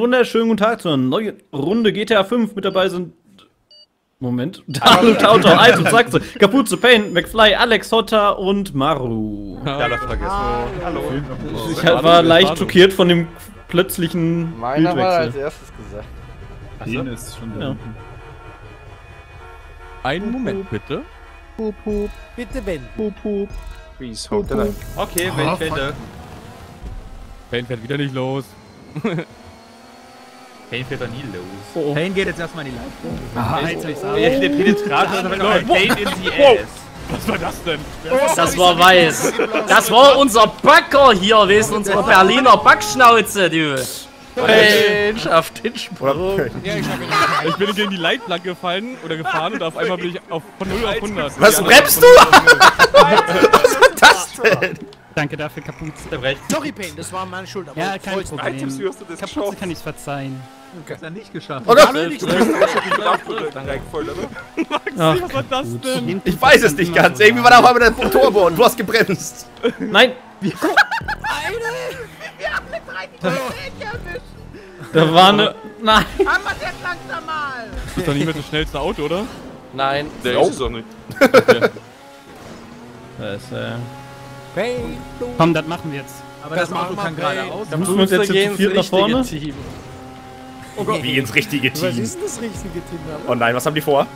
wunderschönen guten Tag zu einer neuen Runde GTA 5. Mit dabei sind... Moment. Dalu, Tauto, Alto, Sachse, Kapuze, Pain, McFly, Alex, Hotter und Maru. Ja, das vergessen. Hallo. Ich war leicht schockiert von dem plötzlichen Meiner war als Bildwechsel. erstes gesagt. Den ist schon da. Ja. Einen Moment bitte. Pup, pup. Bitte wenden. Pup, pup. Please hold the line. Okay, Ah, Pain fährt wieder nicht los. Pain fährt da nie los. Oh. Pain geht jetzt erstmal in die Leitung. Ah, jetzt ich sagen. Der Penetrator ist aber noch ein Pain in the ass. Was war das denn? Das war weiß. Das war unser Backer hier, weißt du, unsere Berliner Backschnauze, du. Pain schafft den Sprung. Ich bin gegen die Leitplanke gefallen oder gefahren und auf einmal bin ich von 0 auf 100. Was bremst du? Was war das denn? Danke dafür, Kapuze. Sorry, Pain, das war meine Schuld. Aber Ja, kein Items Problem. wirst du das Kapuze schaffen. kann ich's verzeihen. Hast du nicht geschafft. Oh Gott! Dann reicht voll, oder? Ach, Was war das denn? Ich weiß es nicht ganz. Irgendwie war da auf einmal der Turbo und du hast gebremst. nein! Da war eine... Nein! Das ist doch nicht mehr das schnellste Auto, oder? Nein. Der ist es auch nicht. Das ist, Pain. Komm, das machen wir jetzt. Aber das Auto kann geradeaus. da müssen wir uns jetzt zu viert nach vorne. Team. Oh Gott. Wie ins richtige Was Team. ist denn das richtige Team? Oh nein, was haben die vor?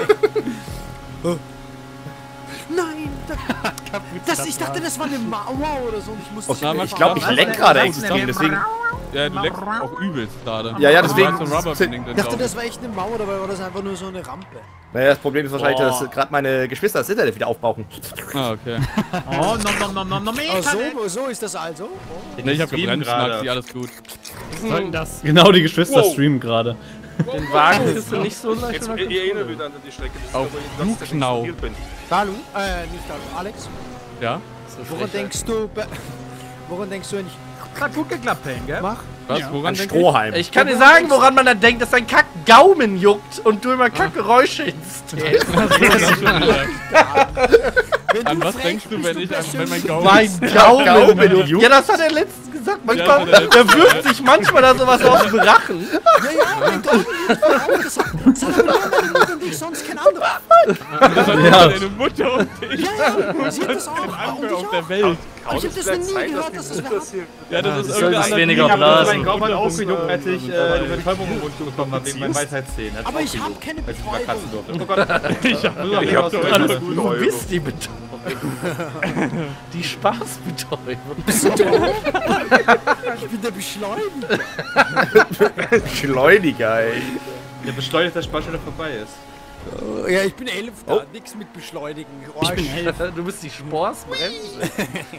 Nein, ich dachte, das war eine Mauer oder so. Und ich musste na, Ich glaube, ich leck gerade extrem, deswegen... Ja, du leckst auch übelst gerade. Ja, deswegen... So Rubberbanding, Ich dachte, das war echt eine Mauer, dabei war das einfach nur so eine Rampe. Naja, das Problem ist wahrscheinlich, dass gerade meine Geschwister das Internet wieder aufbrauchen. Ah, okay. Oh, nom. So ist das also. Ne, ich hab gebrannt, gerade. Schnack, alles gut. Sollten das. Genau, die Geschwister Wow. streamen gerade. Den Wagen ist nicht so leicht. Jetzt erinnere wieder an die Strecke. Auf Flugschnau. Dalu, nicht Dalu, Alex. Ja? Woran denkst du, wenn ich... Hat gut geklappt, Pain, gell? Mach. Was? Ja. Woran An denk Strohhalm. Ich kann dir sagen, woran man dann denkt, dass dein Kackgaumen juckt und du immer Kackgeräusche hinstellst. An was denkst du, wenn mein Gaumen... Mein Gaumen juckt. Ja, das hat er letztens gesagt. Manchmal, Ja, das hat er der wirft sich manchmal da sowas auf den Rachen. mein Gaumen das hat aber nur meine Mutter und ich, sonst kein anderer. Das hat Ja. deine Mutter und ich. Ja, sie hat das auch. Und Andere ich auf auch. der Welt. Ich hab das noch nie gehört, dass das wer hat. Ja, das ist soll irgendeine das andere weniger Liga. blasen. Mein Gaumen hat aufgejuckt, als ich die Betäubung im Mund bekommen habe, wegen meinen Weisheitszähnen. Hat's Aber ich aufgejuckt, hab keine als ich mal Betäubung. kratzen durfte. Oh Gott. Ich hab doch alles gut. Du bist die Betäubung. Die Spaßbetäubung. Ich bin der Beschleuniger. Schleuniger, ey. Der beschleunigt, dass Sparstelle vorbei ist. Ja, ich bin 11 da. Nix mit Beschleunigen. Ich bin Du bist die Sporsbremse.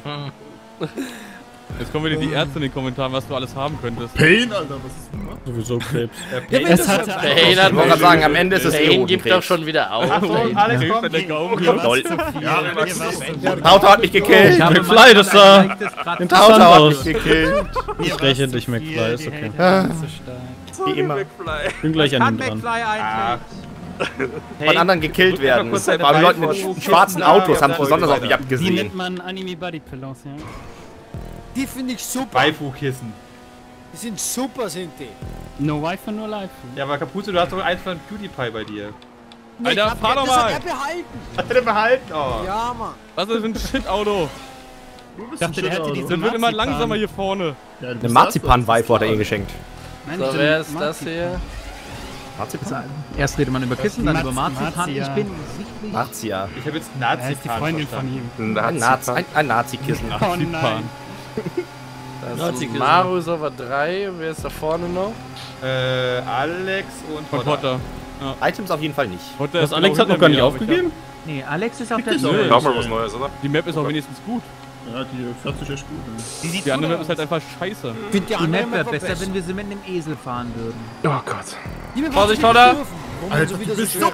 Jetzt kommen wieder die Ärzte in den Kommentaren, was du alles haben könntest. Pain, Alter, was ist denn Sowieso Krebs. Es hatte Pain Ich wollte gerade sagen, am Ende ist es Pain gibt doch Erotenkrebs. schon wieder auf. Achtung, Alex, komm. Der Gaumen Lol. Ja, Auto hat mich gekillt. McFly, das sah Auto interessant hat aus. mich gekillt. Ich räche dich, McFly, ist okay. Wie immer. Bin gleich an ihm dran. Von anderen gekillt werden. Vor allem Leuten in schwarzen Autos haben es besonders auf mich Die abgesehen. nennt man Anime Body Pillows, ja. Die finde ich super. Beifußkissen. Die sind super, sind die. No Wife und no Life. Ja, aber Kapuze, du hast doch eins von PewDiePie bei dir. Alter, fahr doch Das hat mal! er behalten. Hat er den behalten? Oh. Ja, Mann. Was ist das für ein Shit-Auto? Ich dachte, der hätte diese Das wird immer langsamer hier vorne. Eine Marzipan-Weife hat er ihr geschenkt. Nein, So, diese wer ist das hier? Marzipan? Erst redet man über Kissen, dann über Marzipan. Marzipan. Ich bin Marzia. Ich hab jetzt Er ist die Nazi-Pan Freundin von verstanden. ihm. Ein Nazi-Kissen. Oh nein. Das ist Maru ist aber 3. Wer ist da vorne noch? Alex und Von Potter. Items auf jeden Fall nicht. Potter Das ist Alex genau hat noch hinter gar nicht mir, aber ich aufgegeben? Nee, Alex ist auf der Nö. Säule. mal was Neues, oder? Die Map ist auch wenigstens gut. Ja, die fährt sich echt gut. Die andere Map ist halt einfach scheiße. Die Map wäre besser, wenn wir sie mit einem Esel fahren würden. Oh Gott. Vorsicht, Hotter! Alter, du bist so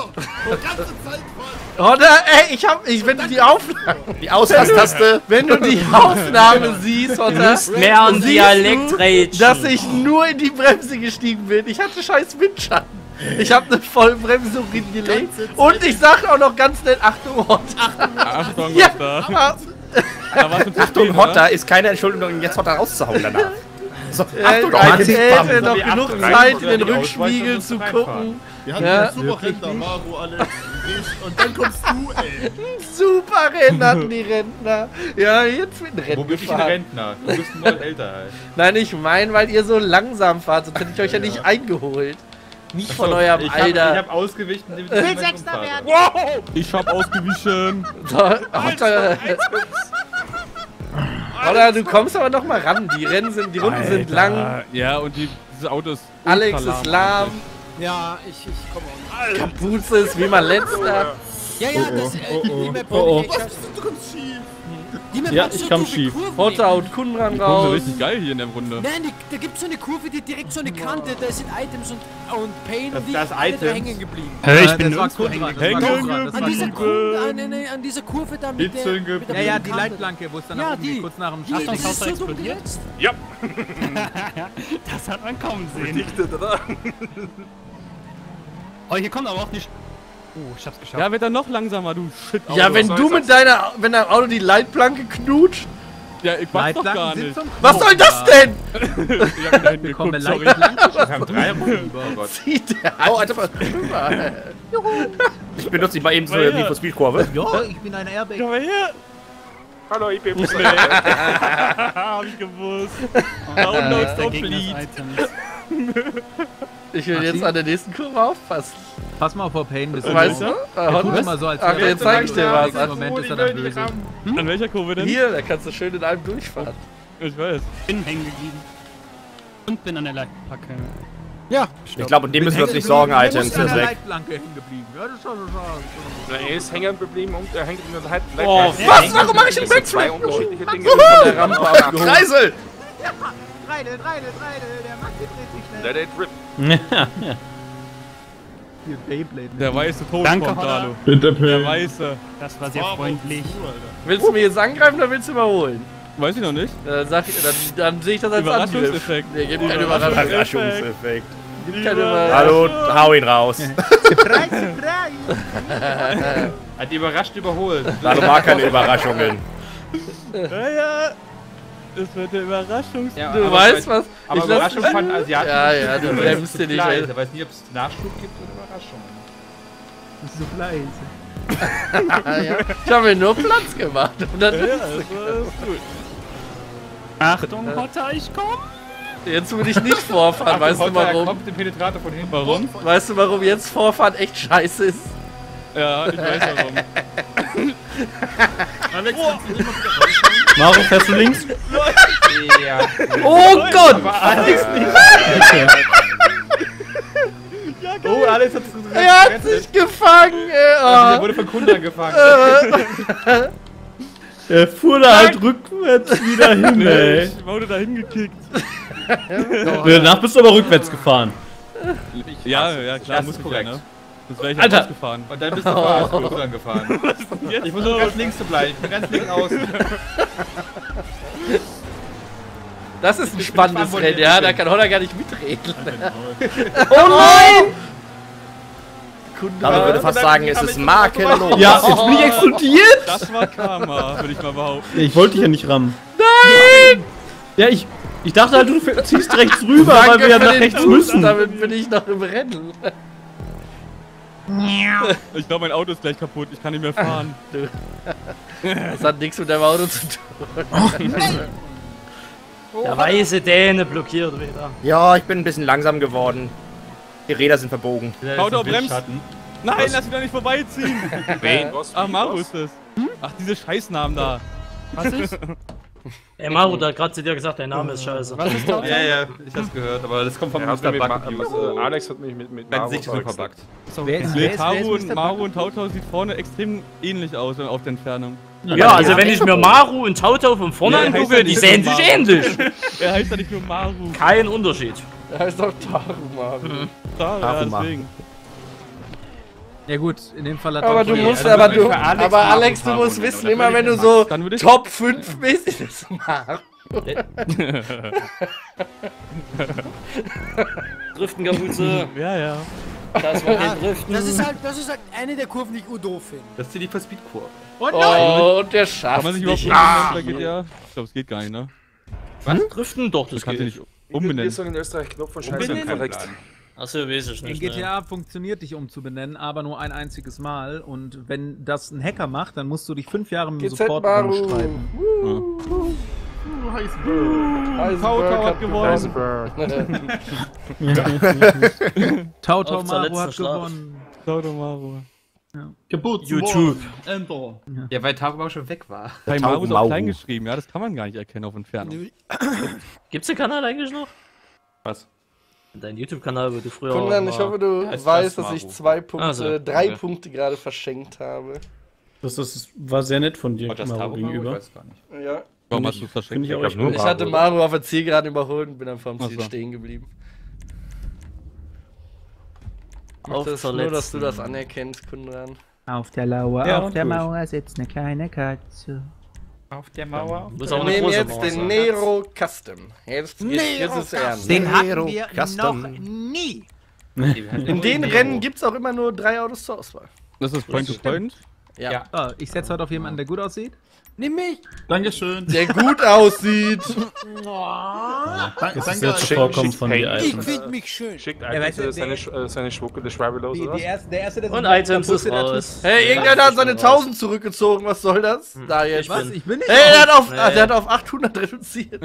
Hotter, ey, wenn du die Aufnahme, Die Ausgangstaste. wenn du die Aufnahme siehst, Hotter, Mehr an siehst Dialekt du, reden. dass ich nur in die Bremse gestiegen bin. Ich hatte scheiß Windschatten. Ich habe eine Vollbremse hingelegt. Und ich sag auch noch ganz nett, Achtung, Hotter. Achtung, Ja, was da? aber Da war's ein Achtung, Hotter ist keine Entschuldigung, jetzt Hotter rauszuhauen danach. So, Er Achtung, hätte noch Die genug Achtung, Zeit, in den Achtung, Rückspiegel Achtung, zu Achtung, gucken. Wir hatten Ja, einen super Rentner, Maro, Alex und dann kommst du, ey. Super Rennen hatten die Rentner. Ja, jetzt mit dem Wo Rennen bin ich ein gefahren. Rentner? Du bist mal älter halt. Nein, ich meine, weil ihr so langsam fahrt, sonst hätte ich euch ja nicht eingeholt. Nicht von eurem Ich Alter. hab ausgewichen, indem will Sechster werden. Wow! Ich hab ausgewichen. Oder du kommst aber noch mal ran. Die Runden sind lang. Ja, und dieses Auto ist Alex ultra ist lahm. Ja, ich komme auch nicht. Kapuze ist wie man letzter. Ja, das, die Map Was? Du kommst schief. Die Map Ja, hat ich so komm doofe schief. Kurven. Vorder und Kundenran Die kommen so raus. richtig geil hier in der Runde. Nein, da gibt es so eine Kurve, die direkt so eine Kante, da sind Items und Pain und die das alle da Items? hängen geblieben. Hey, ich bin das war nirgendwo Kunran, hängen das war geblieben. Kunran, das An war dieser, Kunran. an dieser Kurve da mit der, Hitze mit der Ja, ja, die Kante. Leitplanke, wo es dann Ja, nach oben geht, die. kurz nach dem Die, Achtung, das ist Haus so dumm explodiert. gesetzt. Das hat man kaum sehen. Oh, hier kommt aber auch nicht... Oh, ich hab's geschafft. Ja, wird er noch langsamer, du Shit. Ja, wenn du mit wenn dein Auto die Leitplanke knutscht. Ja, ich weiß doch gar Leitplanken nicht. sind zum Was soll das denn? Ich hab da hinten Wir kommen geguckt, sorry. Leitplanken. Wir haben 3 Runden. Oh Gott. Sieht der Oh, Alter, was? Ich benutze nicht mal eben so eine Need for Speed Kurve. Ja, ich bin ein Airbag. Komm mal her. Hallo, ich bin Hab ich gewusst. Downloads Der don't Gegner bleed. Items. Ich will jetzt an der nächsten Kurve aufpassen. Pass mal auf, Frau Payne, bis Weißt du? Der tut immer so, als Ach, wäre jetzt zeig ich dir was. Im Moment ist er dann böse. An welcher Kurve denn? Hier, da kannst du schön in einem durchfahren. Ich weiß. Bin hängen geblieben. Und bin an der Leitplanke. Ja, Ich glaube, um den müssen wir uns nicht sorgen, Du Items. bist Der an ist der weg. Leitplanke hängen geblieben. Ja, das ist schon so. Er ist hängen geblieben und er hängt in der Leitplanke. Oh, Was? Warum mache ich einen Das sind Backflip? zwei unterschiedliche Dinge. Von der Rampe abgehoben. Kreisel! Dreidel, der Maxi dreht sich schnell. Let it rip. Hier, Beyblade. Der weiße Tod Danke, kommt, Holla. Dalu. Bitte, Der weiße. Das war sehr freundlich. Willst du mir jetzt angreifen oder willst du überholen? Weiß ich noch nicht. Dann sehe ich das als Angriff. Überraschungseffekt. Nee, gibt keine Überraschung. Überraschungseffekt. Gibt keine Überraschung. Hallo, hau ihn raus. Surprise! Hat die überrascht überholt. Dalu mag keine Überraschungen. Ja. Das wird der Überraschungseffekt. Ja, Du aber weißt bei- was? Aber Ich lass- Überraschung von Asiaten. Ja, ja, du bremst dir nicht. Leid. ey. Er weiß nie, ob es Nachschub gibt oder Überraschungen. So leise. Ja. Ich habe mir nur Platz gemacht. Und dann Ja, das ist gut. Achtung, Hotter, ich komm! jetzt will ich nicht vorfahren. Weißt du Er warum? kommt den Penetrator von hinten. Warum? Weißt du, warum jetzt Vorfahren echt scheiße ist? Ja, ich weiß warum. Alex, Maro, fährst du links? Ja. Oh Gott! Alex nicht. Oh, Alex hat es Er hat sich gefangen! Er Oh. wurde von Kunden gefangen. Er fuhr da halt rückwärts wieder hin, ey. Ich wurde da hingekickt. Danach bist du aber rückwärts gefahren. Ja, ja, klar, Das muss ist ich ja, korrekt. ne? Das wäre ich Alter. ja ausgefahren. Und dann bist du vor Kunden gefahren. Ich muss nur ganz links zu bleiben. Ich bin ganz links außen. Das ist ein spannendes fahren Rennen, wollte, ja, bitte. da kann Holler gar nicht mitreden. Oh nein! Dalu würde fast sagen, es ist makellos. Ja, jetzt bin ich explodiert! Das war Karma, würde ich mal behaupten. Ich wollte dich ja nicht rammen. Nein! Ja, ich dachte halt, du ziehst rechts rüber, weil wir ja für nach den rechts Boost, müssen. Damit bin ich noch im Rennen. Ich glaube, mein Auto ist gleich kaputt. Ich kann nicht mehr fahren. Das hat nichts mit deinem Auto zu tun. Der weiße Däne blockiert wieder. Ja, ich bin ein bisschen langsam geworden. Die Räder sind verbogen. Auto bremst. Nein, lass mich doch nicht vorbeiziehen. Wen? Ach, Maru ist das. Ach, diese Scheißnamen da. Was ist? Ey, Maru, der hat gerade zu dir gesagt, dein Name ist scheiße. Was ist da? Ja, ja, ich hab's gehört, aber das kommt vom Mr. Bug. Alex hat mich mit Dein Sicht ist so verbuggt. Wer ist Maru Mr. und Maru und Tautau sieht vorne extrem ähnlich aus auf der Entfernung. Ja, also wenn ich mir Maru und Tautau von vorne Nee, heißt angucke, ja die nicht sehen Maru. sich ähnlich. Er heißt ja nicht nur Maru. Kein Unterschied. Der heißt doch Taruma. Ja, deswegen. Ja gut, in dem Fall hat Aber doch du die- musst, also aber wirklich du, für Alex aber Maru Alex, du Maru musst nennen, wissen, oder? immer wenn du Dann so Dann würde ich- Top 5 bist, ist es Maru. Driftenkapuze. Ja, ja. Das war kein Driften. das ist halt eine der Kurven, die ich doof finde. Das ist die for Speed-Kurve. Oh, und der Kann schafft man sich überhaupt nicht. nicht bei GTA? Ich glaube, es geht gar nicht, ne? Driften? Doch, das Kannst geht. du nicht. Umbenennen. in Österreich Knopf wahrscheinlich korrekt. Achso, weiß ich In nicht. GTA funktioniert dich umzubenennen, aber nur ein einziges Mal. Und wenn das ein Hacker macht, dann musst du dich 5 Jahre mit dem Support rumstreiten. Tauto hat gewonnen. Tauto Auf zur Maru letzten hat Schlaf. gewonnen. Tauto Maru. YouTube. Enter. Ja, weil Taubau schon weg war. Bei Maru ist auch Maru. klein geschrieben, ja, das kann man gar nicht erkennen auf Entfernung. Gibt's den Kanal eigentlich noch? Was? Dein YouTube-Kanal, wo du früher Kundan, ich hoffe, du Heißt weißt, das dass ich Maru? 2 Punkte, Also, 3 okay. Punkte gerade verschenkt habe. Das war sehr nett von dir, War das Maru, Tabo? Ich gegenüber. weiß gar nicht. Ja. Warum hast du es verschenkt? Finde ich auch echt nur gut. Ich hatte Maru auf der Zielgeraden überholt und bin dann vom Ziel Ach so. stehen geblieben. Auf Das zur nur, dass letzten. du das anerkennst, Kundan. Auf der Lauer, Ja, auf der gut. Mauer sitzt eine kleine Katze. Auf der Mauer. Muss Wir auch eine nehmen große jetzt Mauer den sein. Nero Custom. Jetzt ist es ernst. Den hatten wir Custom. noch nie. In den Rennen gibt es auch immer nur 3 Autos zur Auswahl. Das ist Point to Point. Ja. So, ich setze heute auf jemanden, der gut aussieht. Nimm mich. Dankeschön. Der gut aussieht. Das ist jetzt vorkommen von dir, Ich Alter. finde mich schön. Schickt weißt du, seine Schmucke, das Schweibe los, oder? Der erste, der Und Items ist raus. Hey, irgendeiner hat seine 1000 zurückgezogen. Was soll das? Da jetzt. Was? Ich bin nicht Hey, der auf. hat auf 800 reduziert.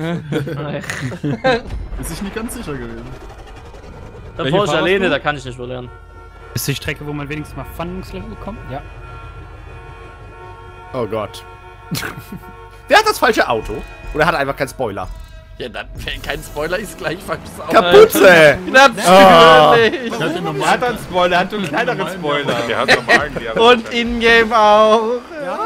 Ist ich nicht ganz sicher gewesen. Da Welche fahr ich fahrst alleine, du? da kann ich nicht mehr lernen. Ist die Strecke, wo man wenigstens mal Fandungslevel bekommt? Ja. Oh Gott. Wer hat das falsche Auto? Oder hat er einfach keinen Spoiler? Ja, dann kein Spoiler ist gleich falsches Auto. Kapuze! Natürlich. Er hat einen Spoiler, er hat einen kleineren Spoiler. Der hat normalen, Und in-game auch.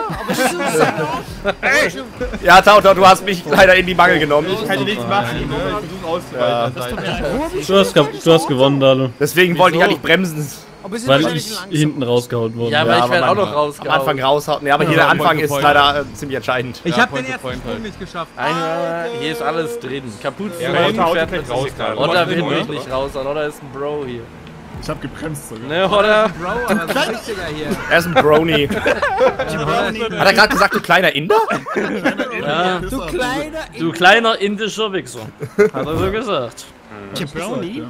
Ja, Tauto, du hast mich leider in die Mangel genommen. Ich kann dir nichts machen, ne? Ich versuche auszuweichen. Du hast gewonnen, Dalu. Deswegen wollte ich ja nicht bremsen. Aber sind Weil wahrscheinlich ich langsam. hinten rausgehauen wurde. Ja, aber ich werde auch noch Am rausgehauen. Anfang raushauen. Ja, aber jeder Ja, Anfang Point to ist Point. leider ziemlich entscheidend. Ich Ja, hab den Point to ersten Point Sprung halt. nicht geschafft. Hier ist alles drin. Kaputt. Ja, Oder Oder fährt fährt mit raus. Oder wird mich nicht raushauen. Oder ist ein Bro hier. Ich hab gebremst sogar. Ne, oder? Bro, aber so ein richtiger hier. Er ist ein Brony. Hat er gerade gesagt, du kleiner Inder? Ja, Du du kleiner indischer Wichser. Hat er so gesagt. Brownie?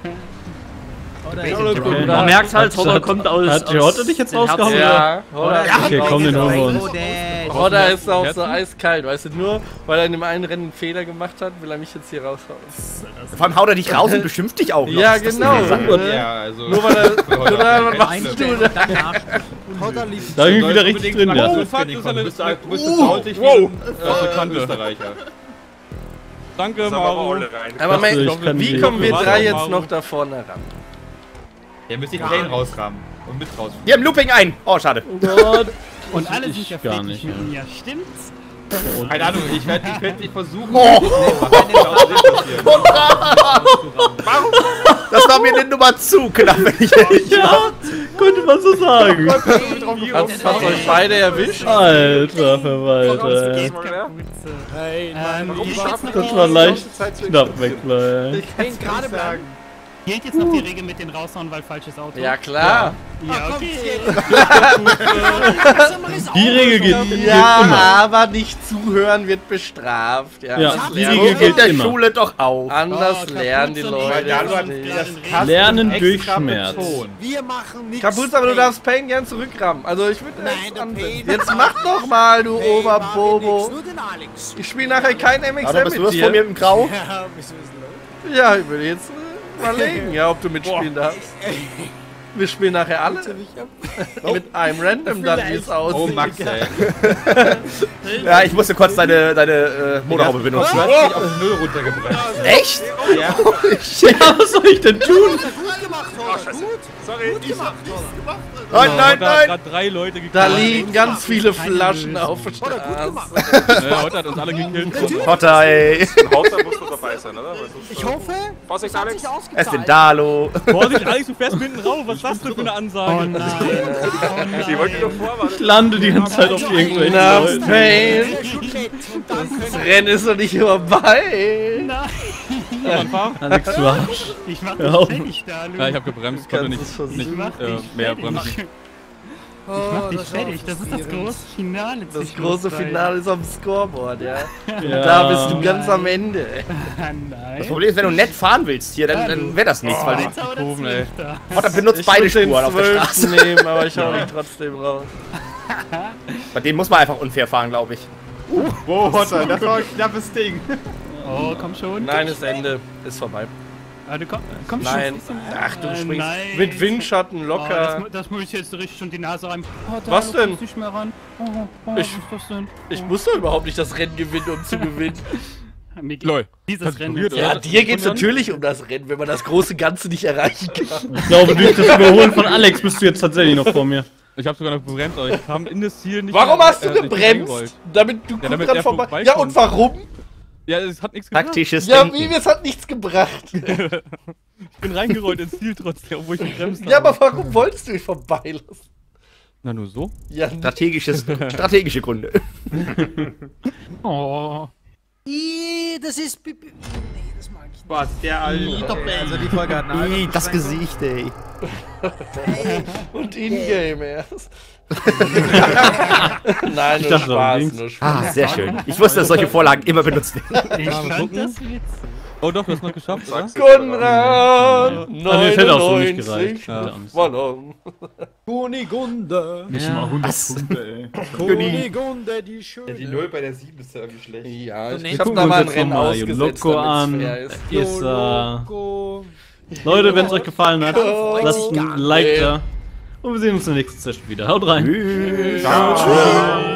Man merkt halt, Hodder kommt aus. Hat die Hotte dich jetzt den rausgehauen? Herzen- Ja, oder? Okay, komm, den holen wir uns. Oder ist auch so eiskalt, weißt du, nur weil er in dem einen Rennen einen Fehler gemacht hat, will er mich jetzt hier raushauen. Vor allem haut er dich raus und beschimpft dich auch noch. Ja, Das ist genau. Ja, also. Nur weil er. Oder was machst du Einstellen da? und dann nachstellen. Hodder liebt Da bin ich wieder richtig drin, ja. Oh, fuck, das ist eine... Du bist freundlich wie ein Österreicher. Danke, Maru. Aber dachte, ich Mensch, kann wie die- kommen wir Warte, drei jetzt Maru. noch da vorne ran? Der müsste die Plane rausrahmen und mit raus. Wir haben Looping ein. Oh, schade. Und alle sind ja gar fertig nicht, mit mir. Stimmt's? Keine Ahnung, ich werde nicht versuchen. Oh, das war mir eine Nummer zu knapp, wenn ich ehrlich bin. Könnte man so sagen. Hat's euch beide erwischt? Alter Verwalter. ey. Das war leicht knapp wegbleiben. den gerade bleiben. Gilt jetzt noch die Regel mit den raushauen, weil falsches Auto? Ja, klar. Ja, okay. Die Regel gilt Ja, immer. aber nicht zuhören wird bestraft. Ja, Ja, anders die lernen- Regel In gilt der immer. Schule doch auch. Anders lernen die Leute. Lernen durch Schmerz. Wir machen nichts. Kapuz, aber du darfst Pain gern zurückrammen. Also ich würde Nein, jetzt der ansetzen. Pain- Jetzt mach doch mal, du Hey, Oberbobo. Nur den Alex. Ich spiele nachher kein Aber MXM bist du mit das vor mir dir. im Grau? Ja, wieso ist los? Ja, ich will jetzt überlegen, ja, ob du mitspielen darfst. Wir spielen nachher alle mit einem Random dann, wie es Oh, aussieht. Max, ey. Ja, ich musste kurz deine Motorhaube benutzen. Du hast mich auf 0 runtergebracht. Echt? Ja. Ja, was soll ich denn tun? Gut gemacht, Hodder. Gut. Sorry. Gut gemacht, Hodder. Nein, nein, nein. gerade 3 Leute gekillt. Da liegen ganz viele Flaschen auf der Straße. Heute hat uns alle gekillt. Potter, ey. Hauptsache musst du dabei sein, oder? Ich hoffe, Vorsicht, es hat Alex. sich Es ist ausgezahlt. den Dalo. Vorsicht, Alex, du fährst hinten rauf. Was ist das denn für eine Ansage? Oh nein. Oh Die wollten nein. doch vor, Ich lande die ganze Zeit auf irgendwelchen Na, Leuten. Pain. Wäre schon nett. Und dann Das können Rennen ist doch nicht vorbei. Alex, du Arsch. Ich mach Ja. das fertig da, Lu. Ja, ich hab gebremst, konnte Kannst nicht, du's nicht Mach dich mehr fertig. bremsen. Ich mach dich fertig, das ist das große Finale. Das große Finale ist am Scoreboard, ja. Und da bist du ganz am Ende. Das Nein. Problem ist, wenn du nett fahren willst hier, dann wäre das nichts, weil du Kurven, ey. dann benutzt beide Ich muss den Spuren auf der 12. Straße. nehmen, aber ich hau ihn trotzdem raus. Bei dem muss man einfach unfair fahren, glaube ich. Wow, Hotter, das war ein knappes Ding. Oh, komm schon. Nein, ist Ende. Ist vorbei. Ah, du komm Nein. schon. Ach, du springst Nein. mit Windschatten Oh, locker. das muss ich jetzt richtig schon die Nase rein. Oh, da, Was du denn? kommst nicht mehr ran. Oh, was ist das denn? Ich muss doch überhaupt nicht das Rennen gewinnen, um zu gewinnen. Mir geht Lol. dieses Hast du Rennen. probiert, Ja, oder? dir geht's natürlich um das Rennen, wenn man das große Ganze nicht erreichen kann. Ich glaube, durch das Überholen von Alex bist du jetzt tatsächlich noch vor mir. Ich hab sogar noch gebremst, aber ich kam in das Ziel nicht. Warum hast du nicht reingerollt. gebremst? Damit du Ja, damit dran er vorbei. vorbeikommt. Ja, und warum? Ja, es hat nichts gebracht. Taktisches Ja, Denken. wie, es hat nichts gebracht. Ich bin reingerollt ins Ziel trotzdem, obwohl ich gebremst habe. Ja, aber warum wolltest du mich vorbeilassen? Na, nur so? Ja, Strategische Gründe. Oh. Das ist... Nee, das mag ich nicht. Was, der Alte. Also die Folge hat eine halbe Das Gesicht, ey. und in-game erst. Nein, nur dachte, Spaß, links. nur Spaß. Ah, sehr schön. Ich wusste, dass solche Vorlagen immer benutzt werden. Ich fand das witzig. Oh doch, du hast noch geschafft, oder? Konrad, mir hätte auch so nicht 99, gereicht. Ja. Ballon. Kunigunde. Nicht mal 100 Punkte, ey. Kunigunde, die schöne. Ja, die 0 bei der 7 ist ja irgendwie schlecht. Ja, Nee, ich hab gucken da uns mal ein jetzt Rennen nochmal ausgesetzt, Loco an. fair ist. Ist, Loco. Leute, wenn es euch gefallen hat, lasst gar ein Like nicht. da. Und wir sehen uns in der nächsten Session wieder. Haut rein. Ciao.